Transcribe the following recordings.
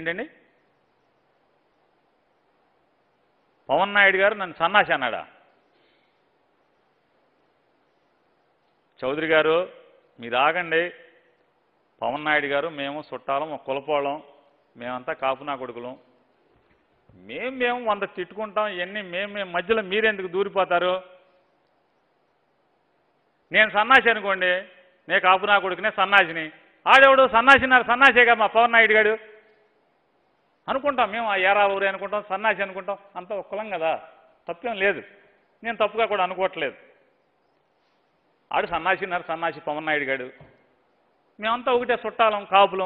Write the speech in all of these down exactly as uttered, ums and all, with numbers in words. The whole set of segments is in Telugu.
ఏంటండి? పవన్ నాయుడు గారు నన్ను సన్నాసి అన్నాడా? చౌదరి గారు మీరు ఆగండి. పవన్ నాయుడు గారు మేము చుట్టాలం, కులపోళం, మేమంతా కాపునా కొడుకులం, మేము మేము వంద తిట్టుకుంటాం, ఇవన్నీ మేము మేము మధ్యలో మీరెందుకు దూరిపోతారు? నేను సన్నాసి అనుకోండి, నే కాపునా కొడుకునే సన్నాసిని, ఆడెవడు సన్నాసినారు సన్నాసేగా మా పవన్ నాయుడు గారు అనుకుంటాం. మేము ఆ ఏరా ఊరే అనుకుంటాం, సన్నాసి అనుకుంటాం, అంతా ఒక్కలం కదా, తప్పేం లేదు. నేను తప్పుగా కూడా అనుకోవట్లేదు. ఆడు సన్నాసినారు సన్నాసి పవన్ నాయుడు గారు, మేమంతా ఒకటే చుట్టాలం, కాపులం.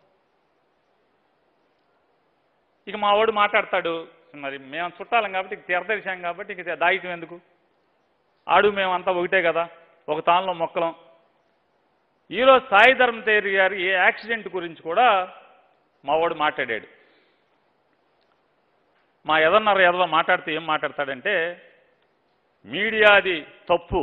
ఇక మా వాడు మాట్లాడతాడు, మరి మేము చుట్టాలం కాబట్టి ఇక తెరదరిశాం కాబట్టి ఇక దాయితం ఎందుకు? ఆడు మేమంతా ఒకటే కదా, ఒక తానులో మొక్కలం. ఈరోజు సాయి ధర్మ తేరి గారు ఏ యాక్సిడెంట్ గురించి కూడా మా వాడు మాట్లాడాడు. మా ఎదన్నర ఎదవ మాట్లాడితే ఏం మాట్లాడతాడంటే, మీడియాది తప్పు,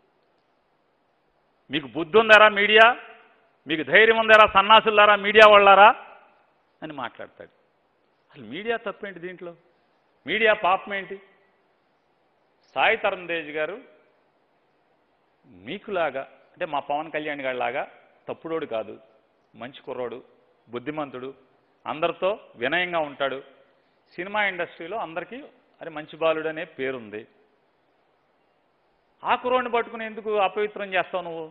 మీకు బుద్ధి ఉందారా మీడియా, మీకు ధైర్యం ఉందారా సన్నాసులారా మీడియా వాళ్ళారా అని మాట్లాడతాడు. అసలు మీడియా తప్పేంటి దీంట్లో? మీడియా పాపం ఏంటి? సాయి తరుణ్ తేజ్ గారు మీకులాగా, అంటే మా పవన్ కళ్యాణ్ గారి లాగా తప్పుడోడు కాదు, మంచి కుర్రోడు, బుద్ధిమంతుడు, అందరితో వినయంగా ఉంటాడు. సినిమా ఇండస్ట్రీలో అందరికీ అది మంచి బాలుడు అనే పేరుంది. ఆ కుర్రోడిని పట్టుకుని ఎందుకు అపవిత్రం చేస్తావు నువ్వు?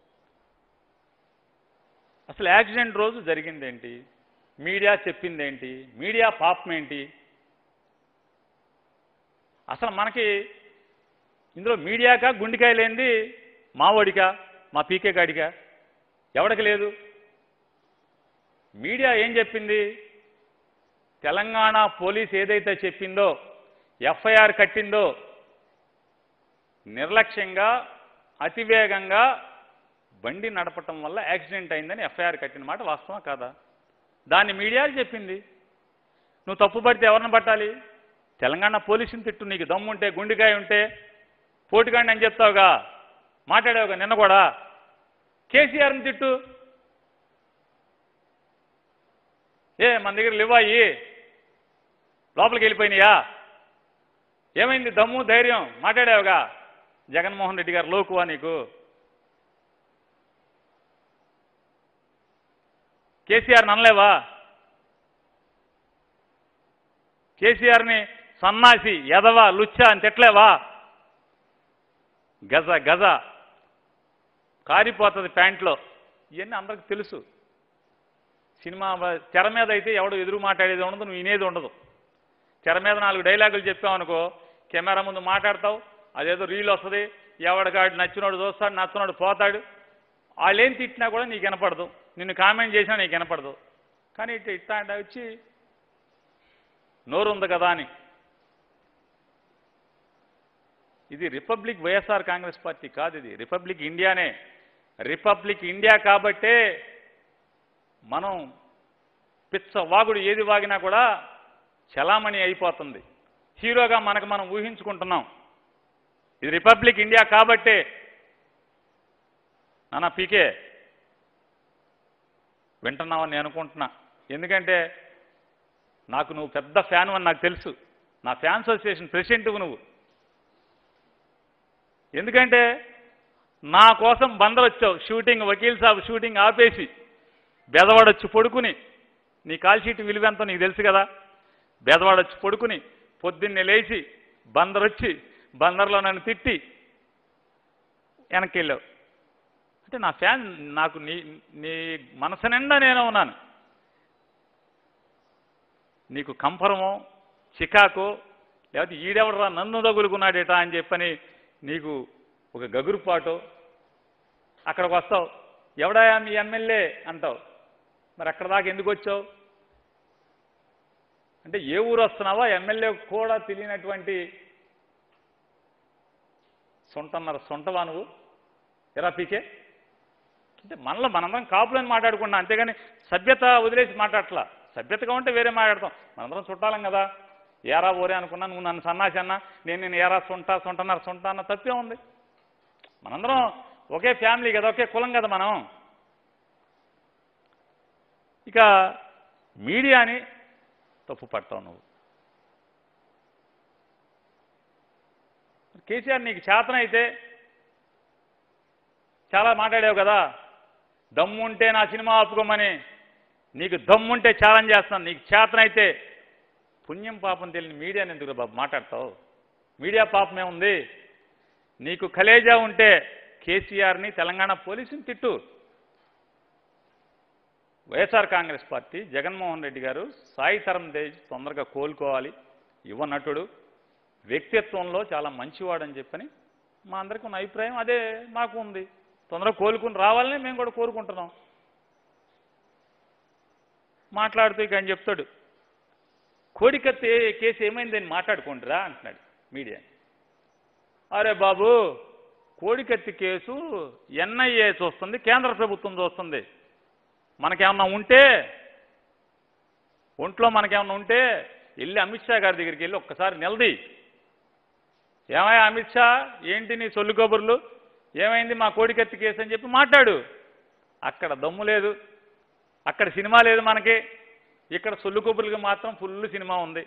అసలు యాక్సిడెంట్ రోజు జరిగిందేంటి? మీడియా చెప్పిందేంటి? మీడియా పాపం ఏంటి? అసలు మనకి ఇందులో మీడియాకా గుండెకాయ లేనిది మావోడికా, మా పీకే గాడికా, ఎవడికి లేదు. మీడియా ఏం చెప్పింది? తెలంగాణ పోలీస్ ఏదైతే చెప్పిందో, ఎఫ్ఐఆర్ కట్టిందో, నిర్లక్ష్యంగా అతివేగంగా బండి నడపటం వల్ల యాక్సిడెంట్ అయిందని ఎఫ్ఐఆర్ కట్టిన మాట వాస్తవం కాదా? దాన్ని మీడియా చెప్పింది. నువ్వు తప్పు పడితే ఎవరిని పట్టాలి? తెలంగాణ పోలీసుని తిట్టు, నీకు దమ్ము ఉంటే, గుండెకాయ ఉంటే. పోటుగాండి అని చెప్తావుగా, మాట్లాడావుగా నిన్న కూడా. కేసీఆర్ని తిట్టు. ఏ మన దగ్గర లేవాయి, లోపలికి వెళ్ళిపోయినాయా? ఏమైంది దమ్ము ధైర్యం? మాట్లాడావుగా. జగన్మోహన్ రెడ్డి గారు లోకువా నీకు? కేసీఆర్ని అనలేవా? కేసీఆర్ని సన్నాసి, ఎదవ, లుచ్చా అని తిట్టలేవా? గజ గజ కారిపోతుంది ప్యాంట్లో. ఇవన్నీ అందరికి తెలుసు. సినిమా తెర మీద అయితే ఎవడు ఎదురు మాట్లాడేది ఉండదు, నువ్వు వినేది ఉండదు. తెర మీద నాలుగు డైలాగులు చెప్పావనుకో, కెమెరా ముందు మాట్లాడతావు, అదేదో రీల్ వస్తుంది, ఎవడికాడు నచ్చినోడు చూస్తాడు, నచ్చినోడు పోతాడు. వాళ్ళు ఏం తిట్టినా కూడా నీకు వినపడదు, నిన్ను కామెంట్ చేసినా నీకు వినపడదు. కానీ ఇట్లా ఇట్లా అంటే వచ్చి నోరు ఉంది కదా అని. ఇది రిపబ్లిక్ వైఎస్ఆర్ కాంగ్రెస్ పార్టీ కాదు, ఇది రిపబ్లిక్ ఇండియానే. రిపబ్లిక్ ఇండియా కాబట్టే మనం పిచ్చ వాగుడు ఏది వాగినా కూడా చలామణి అయిపోతుంది. హీరోగా మనకు మనం ఊహించుకుంటున్నాం. ఇది రిపబ్లిక్ ఇండియా కాబట్టే. నాన్న పీకే వింటున్నావని నేను అనుకుంటున్నా. ఎందుకంటే నాకు నువ్వు పెద్ద ఫ్యాన్ అని నాకు తెలుసు. నా ఫ్యాన్స్ అసోసియేషన్ ప్రెసిడెంట్వు నువ్వు. ఎందుకంటే నా కోసం బందర్ వచ్చావు, షూటింగ్ వకీల్ సాబ్ షూటింగ్ ఆపేసి బెదవాడొచ్చి పడుకుని, నీ కాల్ షీట్ విలువెంతో నీకు తెలుసు కదా. బెదవాడొచ్చి పడుకుని పొద్దున్నే లేచి బందర్ వచ్చి బందర్లో నన్ను తిట్టి వెనక్కి వెళ్ళావు. అంటే నా ఫ్యాన్, నాకు నీ నీ మనసు నిండా నేను ఉన్నాను. నీకు కంపరమో చికాకో లేకపోతే ఈడెవడరా నన్ను తగులుకున్నాడేటా అని చెప్పని నీకు ఒక గగురుపాటో అక్కడికి వస్తావు. ఎవడాయా మీ ఎమ్మెల్యే అంటావు. మరి అక్కడ దాకా ఎందుకు వచ్చావు? అంటే ఏ ఊరు వస్తున్నావా? ఎమ్మెల్యే కూడా తెలియనటువంటి సొంటన్నర సొంటవా నువ్వు? ఎరా పీకే అంటే మనలో మనందరం కాపులని మాట్లాడుకున్నాం, అంతేగాని సభ్యత వదిలేసి మాట్లాడట్లా. సభ్యతగా ఉంటే వేరే మాట్లాడతాం. మనందరం చుట్టాలం కదా. ఏరా ఓరే అనుకున్నా, నువ్వు నన్ను సన్నాసి అన్నా, నేను నేను ఏరా సొంట సొంటన్నర సొంట అన్న తప్పే ఉంది. మనందరం ఒకే ఫ్యామిలీ కదా, ఒకే కులం కదా మనం. ఇక మీడియాని తప్పు పడతావు నువ్వు. కేసీఆర్ నీకు చేతనైతే చాలా మాట్లాడావు కదా, దమ్ముంటే నా సినిమా ఆపుకోమని. నీకు దమ్ముంటే ఛాలెంజ్ చేస్తాను. నీకు చేతనైతే పుణ్యం పాపం తెలియని మీడియాని ఎందుకు బాబు మాట్లాడతావు? మీడియా పాపమే ఉంది. నీకు కలేజా ఉంటే కేసీఆర్ని తెలంగాణ పోలీసుని తిట్టు. YSR Congress party Jaganmohan Reddy గారు సాయి తరం తేజ్ తొందరగా కోలుకోవాలి, యువ నటుడు, వ్యక్తిత్వంలో చాలా మంచివాడని చెప్పని మా అందరికీ ఉన్న అభిప్రాయం అదే మాకు ఉంది. తొందరగా కోలుకుని రావాలని మేము కూడా కోరుకుంటున్నాం. మాట్లాడుతూ ఇక ఆయన చెప్తాడు, కోడికత్తి కేసు ఏమైందని మాట్లాడుకుంటురా అంటున్నాడు మీడియా. అరే బాబు, కోడికత్తి కేసు ఎన్ఐఏ చూస్తుంది, కేంద్ర ప్రభుత్వం చూస్తుంది. మనకేమన్నా ఉంటే, ఒంట్లో మనకేమన్నా ఉంటే వెళ్ళి అమిత్ షా గారి దగ్గరికి వెళ్ళి ఒక్కసారి నిలది. ఏమయ్యా అమిత్ షా, ఏంటి నీ సొల్లు కబుర్లు, ఏమైంది మా కోడికత్తి కేసు అని చెప్పి మాట్లాడు. అక్కడ దమ్ము లేదు, అక్కడ సినిమా లేదు మనకి. ఇక్కడ సొల్లు కబుర్లకి మాత్రం ఫుల్ సినిమా ఉంది.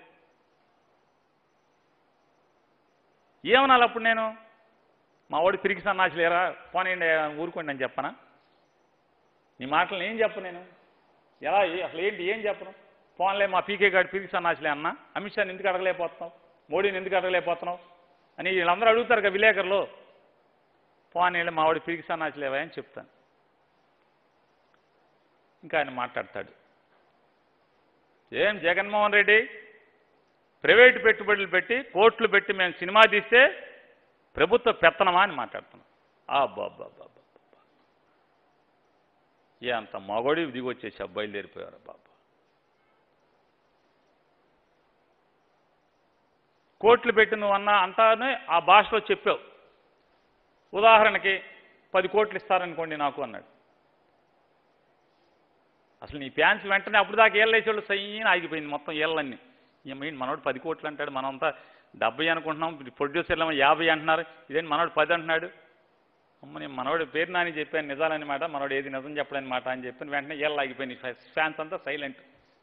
ఏమనాలి అప్పుడు నేను? మా వాడు తిరిగి సన్నాసి లేరా, పోనీ ఊరుకోండి అని చెప్పనా? నీ మాటలను ఏం చెప్పను నేను? ఎలా అసలు ఏంటి ఏం చెప్పను? పోన్లే మా పీకే గారు తిరిగి సన్నాసిలే అన్నా, అమిత్ షాని ఎందుకు అడగలేకపోతున్నావు, మోడీని ఎందుకు అడగలేకపోతున్నావు అని వీళ్ళందరూ అడుగుతారు కదా విలేకరులు. పోనీ మా వాడు తిరిగి సన్నాసిలేవా అని చెప్తాను. ఇంకా ఆయన మాట్లాడతాడు, ఏం జగన్మోహన్ రెడ్డి ప్రైవేటు పెట్టుబడులు పెట్టి కోట్లు పెట్టి మేము సినిమా తీస్తే ప్రభుత్వ పెత్తనమా అని మాట్లాడుతున్నాం. అబ్బాబ్బాబ్బా, ఏ అంత మగోడి దిగొచ్చేసి బయలుదేరిపోయారు బాబా. కోట్లు పెట్టి నువ్వు అన్నా అంతానే ఆ భాషలో చెప్పావు. ఉదాహరణకి పది కోట్లు ఇస్తారనుకోండి నాకు అన్నాడు. అసలు నీ ఫ్యాన్స్ వెంటనే అప్పుడు దాకా ఏళ్ళు వేసేవాళ్ళు సైన్ ఆగిపోయింది మొత్తం ఏళ్ళన్నీ. ఏమైంది మనోడు పది కోట్లు అంటాడు, మనంతా డెబ్బై అనుకుంటున్నాం, ప్రొడ్యూసర్లు ఏమో యాభై అంటున్నారు, ఇదేంటి మనోడు పది అంటున్నాడు. అమ్మ నేను మనోడు పేరు నాని చెప్పాను నిజాలని మాట, మనోడు ఏది నిజం చెప్పలేని మాట అని చెప్పి వెంటనే ఏళ్ళు ఆగిపోయింది. ఫ్యాన్స్ అంతా సైలెంట్.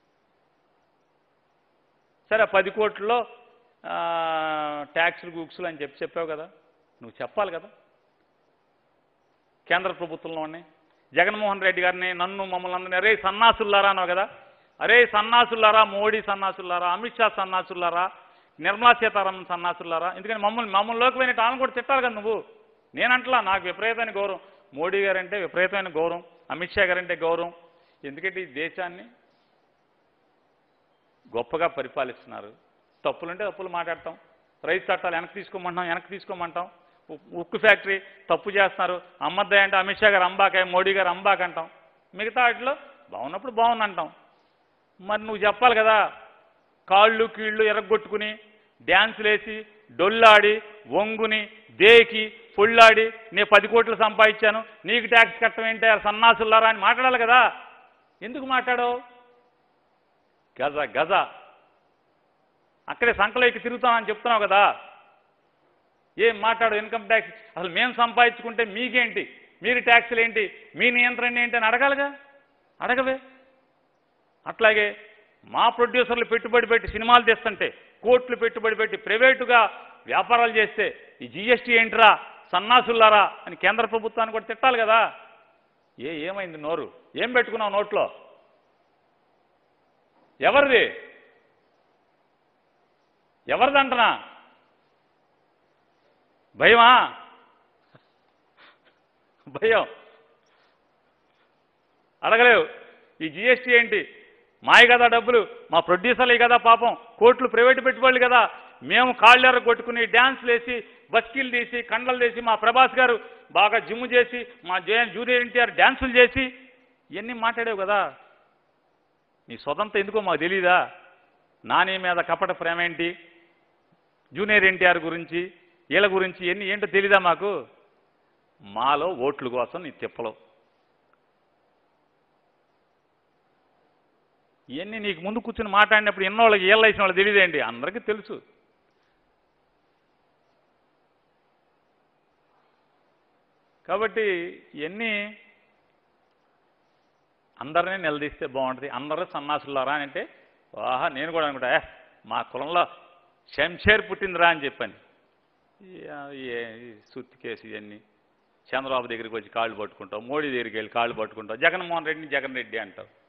సరే పది కోట్లలో ట్యాక్సులు గూక్సులు అని చెప్పి చెప్పావు కదా, నువ్వు చెప్పాలి కదా. కేంద్ర ప్రభుత్వంలో ఉన్నాయి జగన్మోహన్ రెడ్డి గారిని, నన్ను మమ్మల్ని అందరినీ అరే సన్నాసుల్లారా అన్నావు కదా. అరే సన్నాసుల్లారా, మోడీ సన్నాసుల్లారా, అమిత్ షా సన్నాసుల్లారా, నిర్మలా సీతారామన్ సన్నాసుల్లారా. ఎందుకని మమ్మల్ని మమ్మల్లోకి పోయినట్టు ఆమె కూడా తిట్టాలి కదా నువ్వు. నేనంటలా నాకు విపరీతమైన గౌరవం, మోడీ గారంటే విపరీతమైన గౌరవం, అమిత్ షా గారంటే గౌరవం. ఎందుకంటే ఈ దేశాన్ని గొప్పగా పరిపాలిస్తున్నారు. తప్పులుంటే తప్పులు మాట్లాడతాం, రైతు చట్టాలు వెనక్కి తీసుకోమంటాం వెనక్కి తీసుకోమంటాం, ఉక్కు ఫ్యాక్టరీ తప్పు చేస్తున్నారు, అమ్మద్దాయి అంటే అమిత్ షా గారు అంబాకాయ, మోడీ గారు అంబాక్ అంటాం. మిగతా వాటిలో బాగున్నప్పుడు బాగుందంటాం. మరి నువ్వు చెప్పాలి కదా, కాళ్ళు కీళ్ళు ఎరగొట్టుకుని డ్యాన్సులు వేసి డొల్లాడి వంగుని దేకి పొళ్ళాడి నేను పది కోట్లు సంపాదించాను నీకు ట్యాక్స్ కట్టడం ఏంటి సన్నాసులారా అని మాట్లాడాలి కదా. ఎందుకు మాట్లాడావు? గజ గజ అక్కడే సంకలో ఎక్కి తిరుగుతామని చెప్తున్నావు కదా. ఏం మాట్లాడు? ఇన్కమ్ ట్యాక్స్ అసలు మేము సంపాదించుకుంటే మీకేంటి, మీరు ట్యాక్సులు ఏంటి, మీ నియంత్రణ ఏంటి అని అడగాలిగా. అడగవే. అట్లాగే మా ప్రొడ్యూసర్లు పెట్టుబడి పెట్టి సినిమాలు తెస్తుంటే కోట్లు పెట్టుబడి పెట్టి ప్రైవేటుగా వ్యాపారాలు చేస్తే ఈ జీఎస్టీ ఏంటిరా సన్నాసుల్లారా అని కేంద్ర ప్రభుత్వాన్ని కూడా తిట్టాలి కదా. ఏ ఏమైంది నోరు? ఏం పెట్టుకున్నావు నోట్లో? ఎవరిది? ఎవరిదంటనా? భయమా? భయం. అడగలేవు. ఈ జీఎస్టీ ఏంటి? మాయ కదా డబ్బులు, మా ప్రొడ్యూసర్లే కదా పాపం, కోట్లు ప్రైవేటు పెట్టుబడులు కదా, మేము కాళ్ళెర కొట్టుకుని డ్యాన్స్లు వేసి బస్కీలు తీసి కండలు తీసి మా ప్రభాస్ గారు బాగా జిమ్ చేసి మా జూనియర్ ఎన్టీఆర్ డ్యాన్సులు చేసి ఇవన్నీ మాట్లాడావు కదా. నీ స్వతంత్రం ఎందుకో మాకు తెలీదా? నాని మీద కపట ప్రేమ ఏంటి, జూనియర్ ఎన్టీఆర్ గురించి వీళ్ళ గురించి ఎన్ని ఏంటో తెలీదా మాకు? మాలో ఓట్ల కోసం నీ తిప్పలు ఇవన్నీ నీకు ముందు కూర్చొని మాట్లాడినప్పుడు ఎన్నోళ్ళకి ఏళ్ళు వేసిన వాళ్ళు తెలియదేంటి? అందరికీ తెలుసు. కాబట్టి ఇవన్నీ అందరినీ నిలదీస్తే బాగుంటుంది. అందరూ సన్నాసులారా అంటే ఆహా నేను కూడా అనుకుంటా "ఏ, మా కులంలో శంషేర్ పుట్టిందిరా" అని చెప్పని ఏ సుత్తి కేసు ఇవన్నీ. చంద్రబాబు దగ్గరికి వచ్చి కాళ్ళు పట్టుకుంటావు, మోడీ దగ్గరికి వెళ్ళి కాళ్ళు పట్టుకుంటావు, జగన్మోహన్ రెడ్డిని జగన్ రెడ్డి అంటావు.